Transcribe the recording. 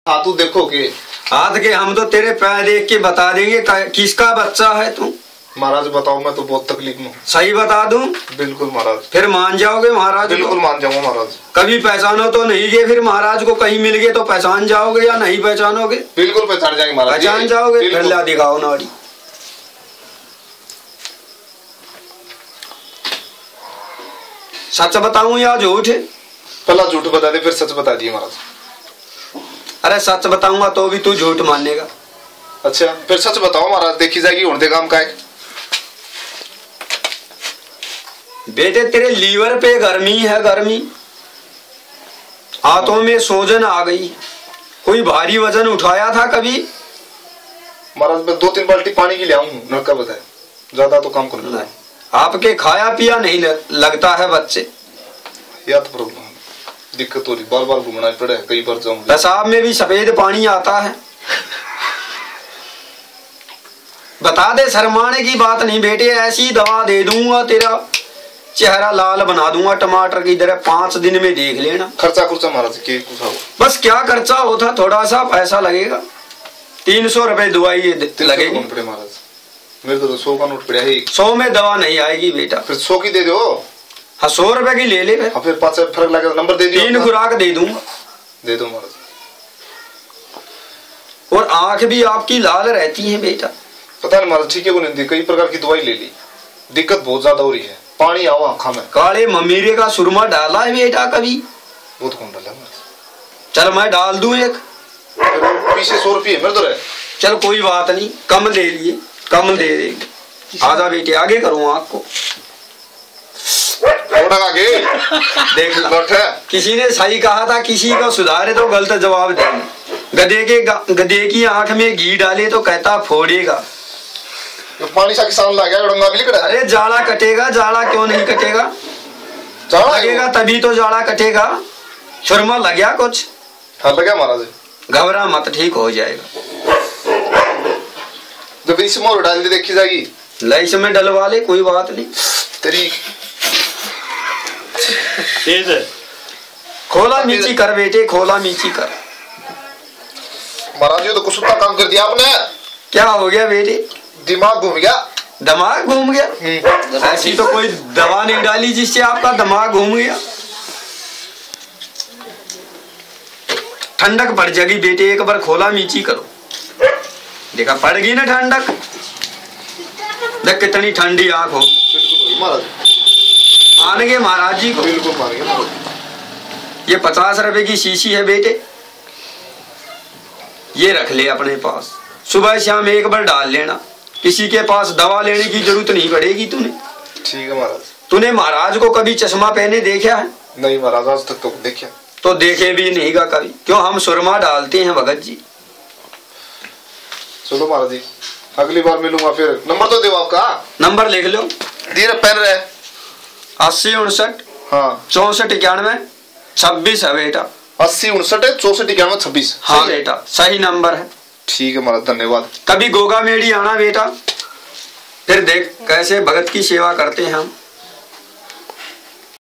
हाँ तू देखो के हाथ के हम तो तेरे पैर देख के बता देंगे किसका बच्चा है तू। महाराज बताओ, मैं तो बहुत तकलीफ में हूँ। सही बता दूं? बिल्कुल महाराज। फिर मान जाओगे महाराज? बिल्कुल मान जाऊंगा महाराज। कभी पहचानो तो नहीं गए, फिर महाराज को कहीं मिल गए तो पहचान जाओगे या नहीं पहचानोगे? बिल्कुल पहचान जाएंगे महाराज। पहचान जाओगे? फिर ला दिखाओ नाड़ी। सच बताऊं या झूठ? पहला झूठ बता दे फिर सच बता दिए महाराज। अरे सच बताऊंगा तो भी तू झूठ मानेगा। अच्छा फिर सच बताओ महाराज, देखी जाएगी उड़ दे काम का है। बेटे तेरे लीवर पे गर्मी है, गर्मी। हाथों में सोजन आ गई। कोई भारी वजन उठाया था कभी? महाराज मैं 2-3 बाल्टी पानी की ले आऊं, नलका बताए ज्यादा तो काम कर। आपके खाया पिया नहीं लगता है बच्चे? या तो प्रॉब्लम दिक्कत हो रही, बार बार घूमना पड़े, कई बार जाऊं। पेशाब में भी सफेद पानी आता है। बता दे, शर्माने की बात नहीं बेटे, ऐसी दवा दे दूंगा तेरा चेहरा लाल बना दूंगा टमाटर की तरह, 5 दिन में देख लेना। खर्चा खुर्चा महाराज के बस क्या खर्चा होता, थोड़ा सा पैसा लगेगा। 300 रुपए दवाई लगेगी महाराज। मेरे तो 100 का नोट पड़ा है। 100 में दवा नहीं आएगी बेटा। फिर 100 की दे दो। हाँ 100 रुपए की ले ले। फिर 5 फर्क लगेगा, नंबर दे दियो। 3 खुराक दे दूंगा। दे दो महाराज। और आंख भी आपकी लाल रहती है बेटा। पता नहीं महाराज, ठीक है वो नहीं, कई प्रकार की दवाई ले ली, दिक्कत बहुत ज्यादा हो रही है, पानी आओ आंखा में। काले ममीरे का सुरमा डाला है बेटा कभी? वो तो कौन डाला? चल मैं डाल दूं एक। पीछे 100 रुपये मेरे तो रहे। चल कोई बात नहीं, कम ले लिए, कम दे देंगे। आजा बेटे, आगे करूँ आँख को। आगे देख ला, किसी ने सही कहा था, किसी का सुधारे तो गलत जवाब देंगे। गधे की आंख में घी डाले तो कहता फोड़ेगा। तो पानी सा किसान ला गया उड़ंगा भी लिखड़ा। अरे जाड़ा कटेगा, जाड़ा क्यों नहीं कटेगा? जाड़ा लगेगा तभी तो जाड़ा कटेगा। सुरमा लग गया कुछ? हाँ लग गया महाराज। घबरा मत, ठीक हो जाएगा। जब इस मोर डाल दे देखी जाएगी। लाइस में डलवा ले, कोई बात नहीं। तेरी तेज है। खोला नीची कर बेटे, खोला नीची कर। महाराज ये तो कुछ काम कर दिया आपने। क्या हो गया बेटे? दिमाग घूम गया। दिमाग घूम गया? ऐसी तो कोई दवा नहीं डाली जिससे आपका दिमाग घूम गया। ठंडक पड़ जाएगी बेटे, एक बार खोला नीची करो। देखा पड़ गई ना ठंडक? देख कितनी ठंडी आंख हो। बिल्कुल महाराज। मानेंगे महाराज जी को? बिल्कुल मानेंगे। ये 50 रुपए की शीशी है बेटे, ये रख ले अपने पास। सुबह शाम एक बार डाल लेना, किसी के पास दवा लेने की जरूरत नहीं पड़ेगी तुने। ठीक है महाराज। तूने महाराज को कभी चश्मा पहने देखा है? नहीं महाराज, आज तक तो देखा। तो देखे भी नहीं गा कभी, क्यों? हम सुरमा डालते हैं भगत जी। चलो महाराज जी, अगली बार मिलूंगा फिर। नंबर तो दो आपका। नंबर लिख लो। धीरे पेन रहे। 80 59 हाँ 64 91 26 है बेटा। 80 59 64 91 26। हाँ बेटा सही नंबर है। ठीक है महाराज, धन्यवाद। कभी गोगा मेड़ी आना बेटा, फिर देख कैसे भगत की सेवा करते हैं हम।